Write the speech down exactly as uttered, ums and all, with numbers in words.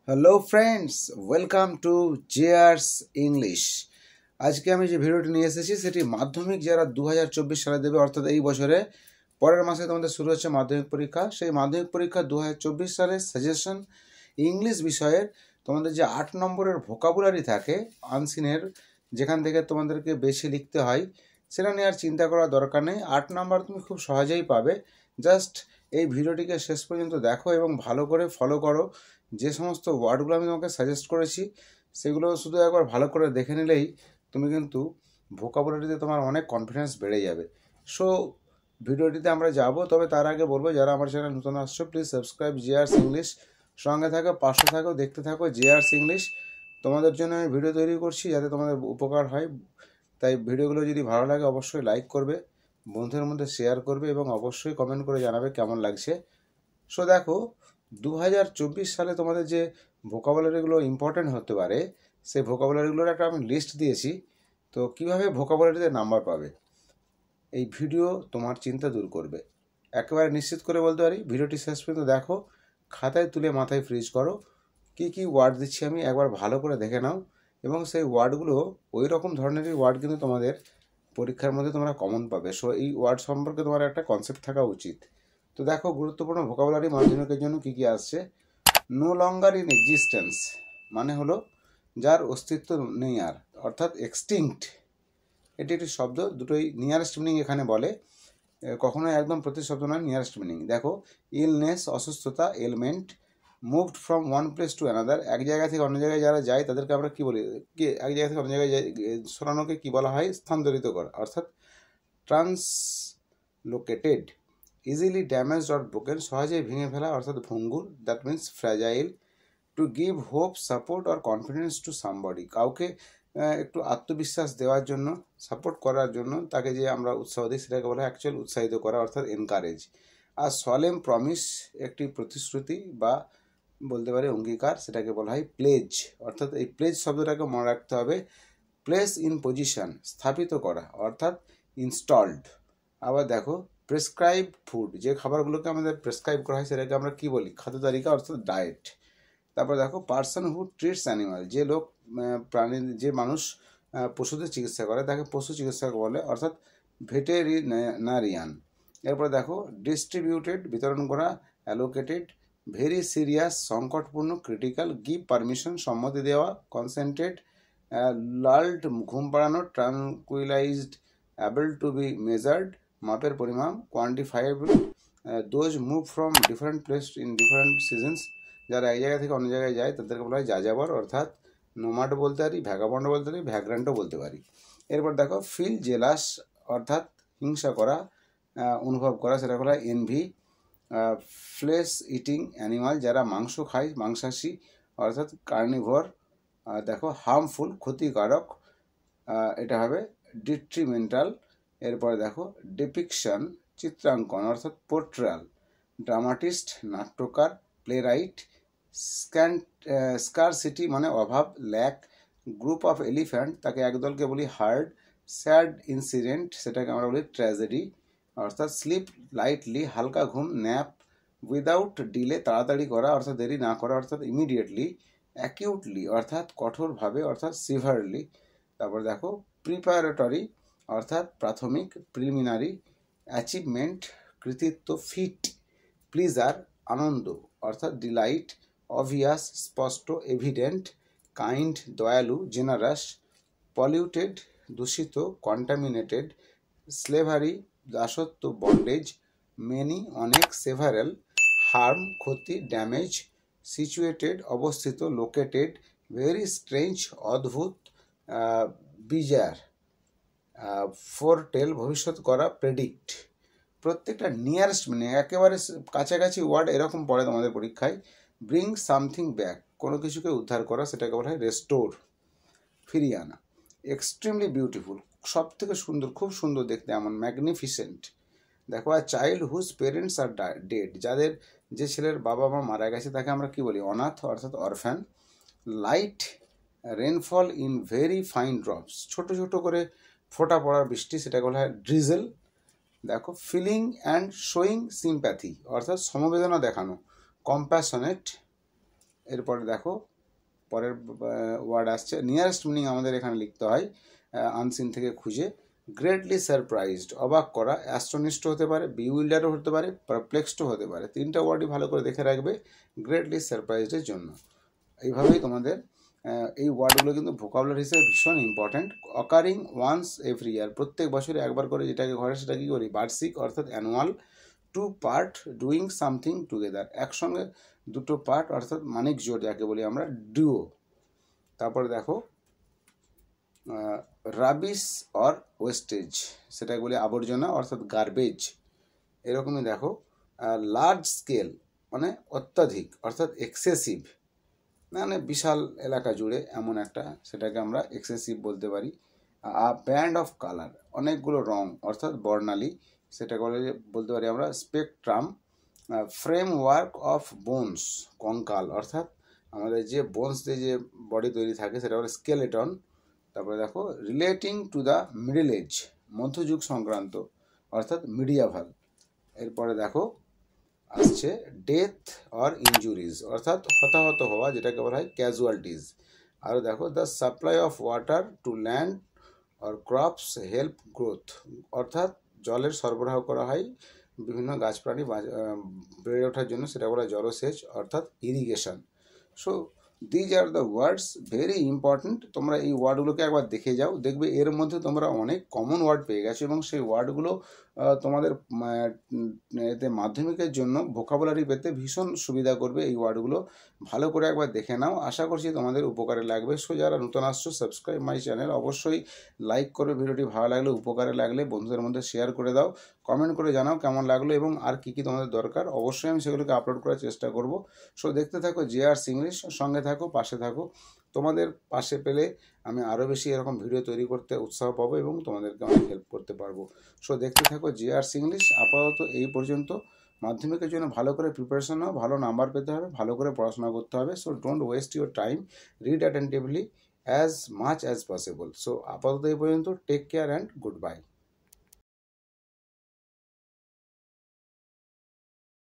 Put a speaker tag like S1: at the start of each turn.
S1: Hello friends, welcome to JR's English. আজকে আমি যে ভিডিওটি নিয়ে এসেছি সেটি মাধ্যমিক যারা দু হাজার চব্বিশ সালে দেবে, অর্থাৎ এই বছরে পরের মাসে তোমাদের শুরু হচ্ছে মাধ্যমিক পরীক্ষা। সেই মাধ্যমিক পরীক্ষা দু হাজার চব্বিশ সালের সাজেশন ইংলিশ বিষয়ের তোমাদের যে আট নম্বরের ভোকাবুলারি থাকে আনসিনের, যেখান থেকে তোমাদেরকে বেশি লিখতে হয়, সেটা নিয়ে আর চিন্তা করার দরকার নেই। আট নম্বর তুমি খুব সহজেই পাবে। জাস্ট এই ভিডিওটিকে শেষ পর্যন্ত দেখো এবং ভালো করে ফলো করো। যে সমস্ত ওয়ার্ডগুলো আমি তোমাকে সাজেস্ট করেছি সেগুলো শুধু একবার ভালো করে দেখে নিলেই তুমি কিন্তু ভোকাবুলারিতে তোমার অনেক কনফিডেন্স বেড়ে যাবে। সো ভিডিওটিতে আমরা যাব, তবে তার আগে বলবো যারা আমার চ্যানেল নতুন আসছো প্লিজ সাবস্ক্রাইব জেআরস ইংলিশ, সঙ্গে থাকো, পাশে থাকো, দেখতে থাকো জেআরস ইংলিশ। তোমাদের জন্য আমি ভিডিও তৈরি করছি যাতে তোমাদের উপকার হয়, তাই ভিডিওগুলো যদি ভালো লাগে অবশ্যই লাইক করবে, বন্ধুদের মধ্যে শেয়ার করবে এবং অবশ্যই কমেন্ট করে জানাবে কেমন লাগছে। সো দেখো, দু হাজার চব্বিশ সালে তোমাদের যে ভোকাবুলারিগুলো ইম্পর্ট্যান্ট হতে পারে সেই ভোকাবুলারিগুলোর একটা আমি লিস্ট দিয়েছি। তো কীভাবে ভোকাবুলারিতে নাম্বার পাবে এই ভিডিও তোমার চিন্তা দূর করবে, একেবারে নিশ্চিত করে বলতে পারি। ভিডিওটি শেষ পর্যন্ত দেখো, খাতায় তুলে মাথায় ফ্রিজ করো, কি কি ওয়ার্ড দিচ্ছি আমি একবার ভালো করে দেখে নাও, এবং সেই ওয়ার্ডগুলো ওই রকম ধরনেরই ওয়ার্ড কিন্তু তোমাদের পরীক্ষার মধ্যে তোমরা কমন পাবে। সো এই ওয়ার্ড সম্পর্কে তোমার একটা কনসেপ্ট থাকা উচিত। তো দেখো, গুরুত্বপূর্ণ ভোকাবুলারি মাধ্যমিকের জন্য কী কী আসছে। নো লঙ্গার ইন এক্সিস্টেন্স মানে হলো যার অস্তিত্ব নেই আর, অর্থাৎ এক্সটিংক্ট। এটি একটি শব্দ, দুটোই নিয়ারেস্ট মিনিং এখানে বলে, কখনোই একদম প্রতিশব্দ নয়, নিয়ারেস্ট মিনিং। দেখো, ইলনেস অসুস্থতা, ailment, moved from one place to another, এক জায়গা থেকে অন্য জায়গায় যারা যায় তাদেরকে আমরা কী বলি, কি এক জায়গা থেকে অন্য জায়গায় সরানোকে কী বলা হয়, স্থানান্তরিত করা, অর্থাৎ translocated. Easily damaged or broken, সহজেই ভেঙে ফেলা অর্থাৎ ভঙ্গুর, that means fragile. To give hope, support or confidence to somebody, কাউকে একটু আত্মবিশ্বাস দেওয়ার জন্য, সাপোর্ট করার জন্য তাকে যে আমরা উৎসাহ দিই সেটাকে বলা হয় অ্যাকচুয়াল উৎসাহিত করা, অর্থাৎ এনকারেজ। আর সলেম প্রমিস, একটি প্রতিশ্রুতি বা বলতে পারি অঙ্গীকার, সেটাকে বলা হয় প্লেজ, অর্থাৎ এই প্লেজ শব্দটাকে মনে রাখতে হবে। প্লেস ইন পজিশন, স্থাপিত করা অর্থাৎ ইনস্টলড। আবার দেখো, প্রেসক্রাইব ফুড, যে খাবারগুলোকে আমাদের প্রেসক্রাইব করা হয় সেটাকে আমরা কী বলি, খাদ্য তালিকা অর্থাৎ ডায়েট। তারপর দেখো, পার্সন হু ট্রিটস অ্যানিমাল, যে লোক প্রাণী, যে মানুষ পশুদের চিকিৎসা করে তাকে পশু চিকিৎসক বলে, অর্থাৎ ভেটেরিনারিয়ান। এরপরে দেখো, ডিস্ট্রিবিউটেড বিতরণ করা, অ্যালোকেটেড, ভেরি সিরিয়াস সংকটপূর্ণ, ক্রিটিক্যাল, গিভ পারমিশন সম্মতি দেওয়া, কনসেন্টেড, লাল্ড ঘুম পাড়ানো, tranquillised, able to be measured মাপের পরিমাপ, quantifiable, those move from different place in different seasons, যারা এক জায়গা থেকে অন্য জায়গায় যায় তাদেরকে বলা হয় যাযাবর, অর্থাৎ নোমাড বলতে পারি, ভ্যাগাবন্ড বলতে পারি, ভ্যাগ্রান্টও বলতে পারি। এরপর দেখো, ফিল জেলাস অর্থাৎ হিংসা করা, অনুভব করা, সেটা বলা হয় এনভি। ফ্লেশ ইটিং অ্যানিমাল, যারা মাংস খায়, মাংসাশী অর্থাৎ কার্নিভোর। দেখো, হার্মফুল ক্ষতিকারক, এটা হবে ডিট্রিমেন্টাল। এরপরে দেখো, ডিপিকশন চিত্রাঙ্কন অর্থাৎ পোর্ট্রাল, ড্রামাটিস্ট নাট্যকার, প্লেরাইট। স্ক্যান স্কারসিটি মানে অভাব, ল্যাক। গ্রুপ অফ এলিফ্যান্ট, তাকে একদলকে বলি হার্ড। স্যাড ইনসিডেন্ট, সেটাকে আমরা বলি ট্র্যাজেডি, অর্থাৎ স্লিপ লাইটলি, হালকা ঘুম, ন্যাপ। উইদাউট ডিলে, তাড়াতাড়ি করা অর্থাৎ দেরি না করা, অর্থাৎ ইমিডিয়েটলি। অ্যাকিউটলি অর্থাৎ কঠোরভাবে অর্থাৎ সিভারলি। তারপর দেখো, প্রিপারেটরি অর্থাৎ প্রাথমিক, প্রিলিমিনারি। অ্যাচিভমেন্ট কৃতিত্ব, ফিট। প্লিজার আনন্দ অর্থাৎ ডিলাইট। অবভিয়াস স্পষ্ট, এভিডেন্ট। কাইন্ড দয়ালু, জেনারাস। পলিউটেড দূষিত, কন্টামিনেটেড। স্লেভারি দাসত্ব, বন্ডেজ। মেনি অনেক, সেভারেল। হার্ম ক্ষতি, ড্যামেজ। সিচুয়েটেড অবস্থিত, লোকেটেড। ভেরি স্ট্রেঞ্জ অদ্ভুত, বিজার। ফোরটেল ভবিষ্যৎ করা, প্রেডিক্ট। প্রত্যেকটা নিয়ারেস্ট মানে একেবারে কাছাকাছি ওয়ার্ড এরকম পড়ে তোমাদের পরীক্ষায়। ব্রিং সামথিং ব্যাক, কোনো কিছুকে উদ্ধার করা, সেটাকে বলা হয় রেস্টোর, ফিরিয়ে আনা। এক্সট্রিমলি বিউটিফুল, সব থেকে সুন্দর, খুব সুন্দর দেখতে, এমন ম্যাগনিফিসেন্ট। দেখো, আর child whose parents are dead, যাদের যে ছেলের বাবা মা মারা গেছে তাকে আমরা কি বলি, অনাথ অর্থাৎ orphan. Light rainfall in very fine drops, ছোট ছোট করে ফোঁটা পড়ার বৃষ্টি, সেটাকে বলা হয় ড্রিজেল। দেখো, ফিলিং অ্যান্ড শোয়িং সিম্প্যাথি অর্থাৎ সমবেদনা দেখানো, কম্প্যাশনেট। এরপরে দেখো পরের ওয়ার্ড আসছে, নিয়ারেস্ট মিনিং আমাদের এখানে লিখতে হয় আনসিন থেকে খুঁজে। গ্রেটলি সারপ্রাইজড, অবাক করা, অ্যাস্টনিশড হতে পারে, বিউইল্ডারও হতে পারে, পারপ্লেক্সডও হতে পারে। তিনটা ওয়ার্ডই ভালো করে দেখে রাখবে গ্রেটলি সারপ্রাইজডের জন্য। এইভাবেই তোমাদের এই ওয়ার্ডগুলো কিন্তু ভোকাবুলারি হিসেবে ভীষণ important. Occurring once every year, প্রত্যেক বছরে একবার করে যেটাকে ঘরে সেটা কী করি, বার্ষিক অর্থাৎ annual. Two part doing something together, একসঙ্গে দুটো পার্ট অর্থাৎ মানিক জোড় যাকে বলি আমরা, ডুও। তারপরে দেখো রাবিশ অর ওয়েস্টেজ, সেটাকে বলি আবর্জনা অর্থাৎ গার্বেজ। এরকমই দেখো লার্জ স্কেল মানে অত্যাধিক অর্থাৎ এক্সেসিভ, মানে বিশাল এলাকা জুড়ে এমন একটা, সেটাকে আমরা এক্সেসিভ বলতে পারি। আ ব্যান্ড অফ কালার, অনেকগুলো রং অর্থাৎ বর্ণালী, সেটাকে বলতে পারি আমরা স্পেকট্রাম। ফ্রেমওয়ার্ক অফ বোনস, কঙ্কাল অর্থাৎ আমাদের যে বোনস দিয়ে যে বডি তৈরি থাকে সেটা হলো স্কেলেটন। তারপরে দেখো relating to the middle age, মধ্যযুগ সংক্রান্ত অর্থাৎ মিডিয়াভাল। এরপরে দেখো আসছে ডেথ অর ইনজুরিজ অর্থাৎ হতাহত হওয়া, যেটাকে বলা হয় ক্যাজুয়ালিটিস। আরও দেখো the supply of water to land or crops help growth, অর্থাৎ জলের সরবরাহ করা হয় বিভিন্ন গাছ প্রাণী বেড়ে ওঠার জন্য, সেটা বলা হয় জলসেচ অর্থাৎ irrigation. So these are the words, very important. তোমরা এই ওয়ার্ডগুলোকে একবার দেখে যাও, দেখবে এর মধ্যে তোমরা অনেক কমন ওয়ার্ড পেয়ে গেছো এবং সেই ওয়ার্ডগুলো তোমাদের এতে মাধ্যমিকের জন্য ভোকাবুলারি পেতে ভীষণ সুবিধা করবে। এই ওয়ার্ডগুলো ভালো করে একবার দেখে নাও, আশা করছি তোমাদের উপকারে লাগবে। সো যারা নতুন আসছো, সাবস্ক্রাইব মাই চ্যানেল, অবশ্যই লাইক করবে ভিডিওটি, ভালো লাগলে উপকারে লাগলে বন্ধুদের মধ্যে শেয়ার করে দাও, কমেন্ট করে জানাও কেমন লাগলো এবং আর কী কী তোমাদের দরকার, অবশ্যই আমি সেগুলোকে আপলোড করার চেষ্টা করব। সো দেখতে থাকো জেআরস ইংলিশ, সঙ্গে থাকো, পাশে থাকো। তোমাদের পাশে পেলে আমি আরও বেশি এরকম ভিডিও তৈরি করতে উৎসাহ পাবো এবং তোমাদেরকে অনেক হেল্প করতে পারবো। সো দেখতে থাকো জেআরস ইংলিশ। আপাতত এই পর্যন্ত। মাধ্যমিকের জন্য ভালো করে প্রিপারেশন নাও, ভালো নাম্বার পেতে হবে, ভালো করে পড়াশোনা করতে হবে। So don't waste your time, read attentively as much as possible. So আপাতত এই পর্যন্ত, take care and good by.